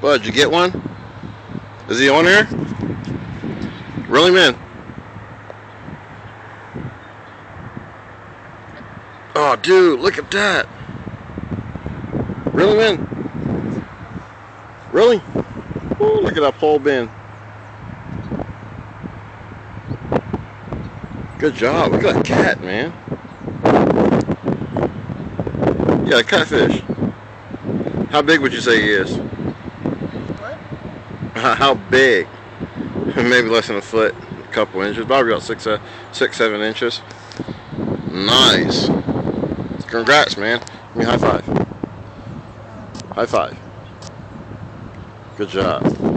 What, did you get one? Is he on here? Really, man? Oh, dude, look at that. Really, man? Really? Ooh, look at that pole bend. Good job. Look at that cat, man. Yeah, a catfish. How big would you say he is? What? How big? Maybe less than a foot, a couple inches, probably about 7 inches. Nice. Congrats, man. Give me a high five. High five. Good job.